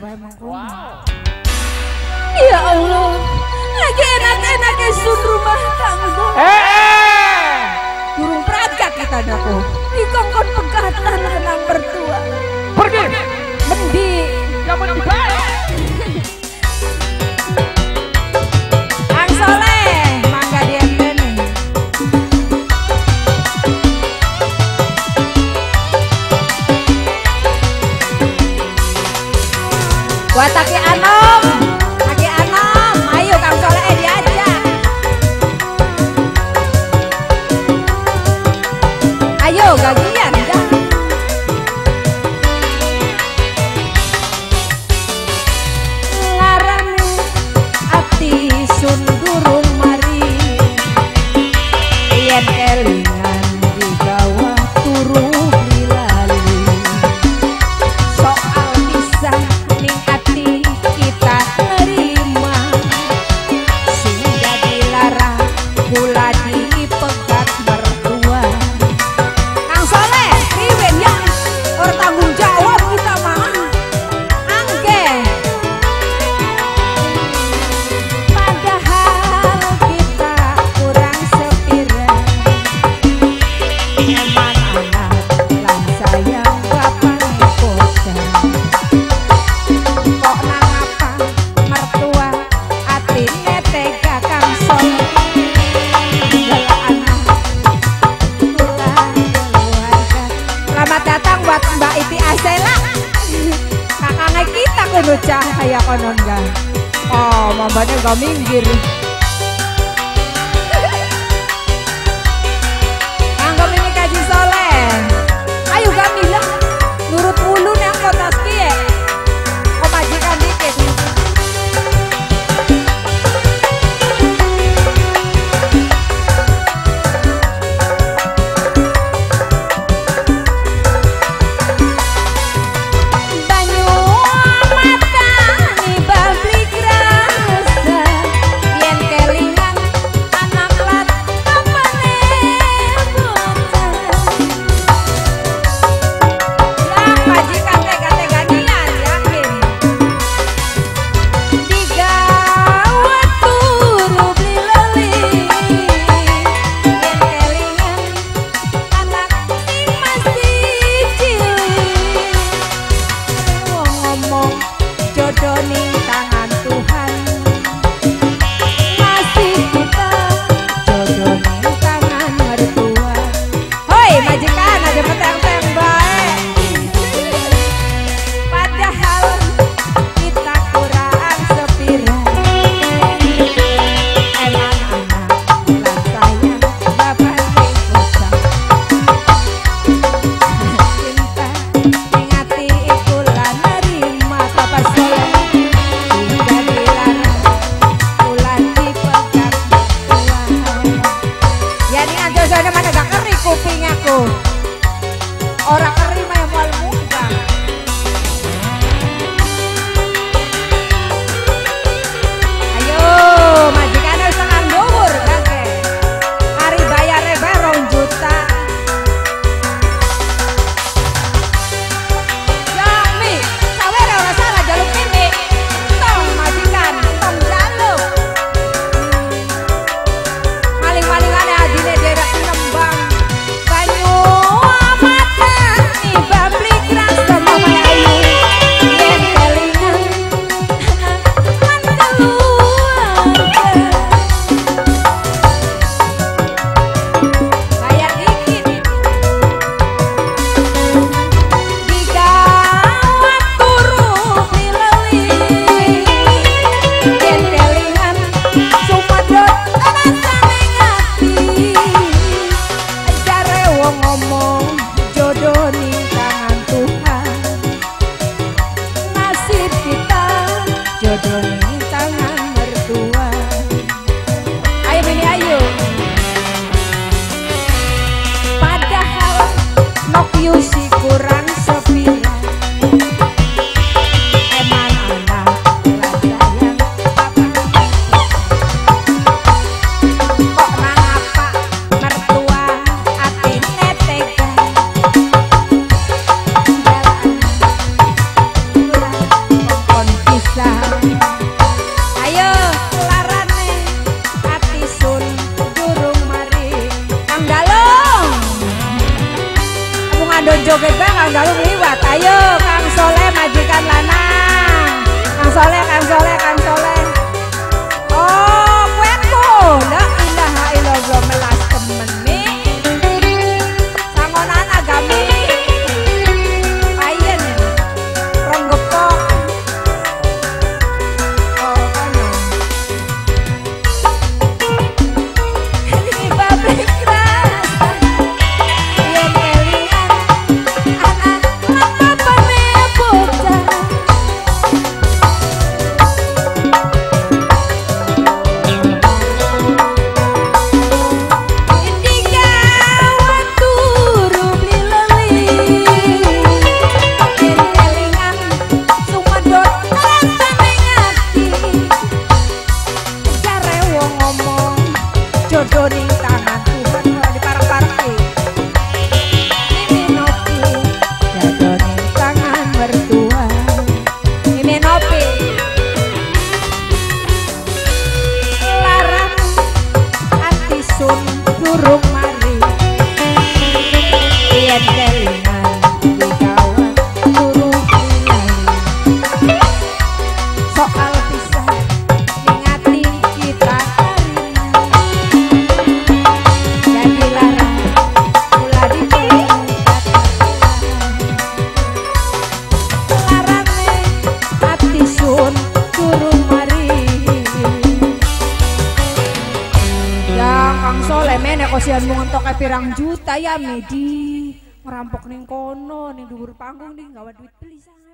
bae mangkono. Wow. Ya Allah, lagi enak-enaknya sun rumah tangga. Burung perangkat kita daku. Dikongkon pegatan lanang mertua. Pergi. Mending Kamu dibayar. Kang Soleh, mangga dienteni. Buat Aki Anom, ayo Kang Soleh diajak. Ayo gagian dah. Larane ati sun durung mari, yen kelingan digawa turu lali. Soal pisah ning ati kita nerima, sehingga dilarang pula dipegat mertua. Kang Soleh, riwen ya, orang tanggung jawab kita mah. Angge, padahal kita kurang sepira. Eman anak lan sayang bapak kosa. Kok nang apa mertua atine tega Kang Soleh. Segala anak tulang keluarga. Selamat datang buat Mbak Iti Asela. Kakangnya kita kudu cahaya konon kan. Oh, mambanya gak minggir. Anggap ini Kaji Soleh. Ayo Gamila, nurut ulun yang kotas kie. Kok majikan dikit. Banyu mata ni bablik rasa, yen kelingan anak lat apane boten. Lah majikan tega-tega nian yakin. Digawa turu beli leli, yen kelingan anak sing masih cilik. Wong ngomong jodoh ning tangan Tuhan, masih kita jodoh ning tangan mertua. Hoi majikan aja peteng-teng bae. Padahal kita kurang sepira. Emang anak lan sayang bapak dewasa. Cinta ning ati iku lan nerima Bapak Soleh, hingga dilarang ulan dipegang Tuhan. Ya ning anjosane mana gak keri kuping aku. Orang keri mah yang mual muka. Ayo majikan wis tekan dhuwur kakek. Hari bayare bae 2 juta. Jami, sawere ora salah jaluk ini. Tong majikan, tong jaluk. Maling-malingane adine daerah Nembang. Banyu mata ni bablik rasa mama ayu. Yen kelingan man keluarga. Bayar dikit. Digawa turu lili, yen kelingan sumadot rasane ngati. Jare wong ngomong jodoh ning tangan Tuhan, nasib kita jodoh ning tangan mertua. Ayo bini ayo. Padahal Nokia si kurang sepira. Eman anak lan sayang bapak. Kok nang apa mertua atine tega. Segala anak tulang ngandung joget bae Kang Galung liwat. Ayo Kang Soleh majikan lanang. Kang Soleh, Kang Soleh, Kang Soleh. Oh, kueku. La ilaha illallah melas temen nih. Sangonan agami. Ayen. Ronggepok. Oh, ono. Ini bablik rasa. Yen kelingan anak mengapa nih bocah. Jodoh ning tangan Tuhan ora diparek-pareki. Ini nopi jodoh ning tangan mertua. Ini nopi larang ati sun durung mari. Yen kelingan dikawan durung lali. Soal pisah ning ati kita kosian mau ngentok pirang juta ya Medi ngerampok ning kono ning dhuwur panggung ning gawa duit beli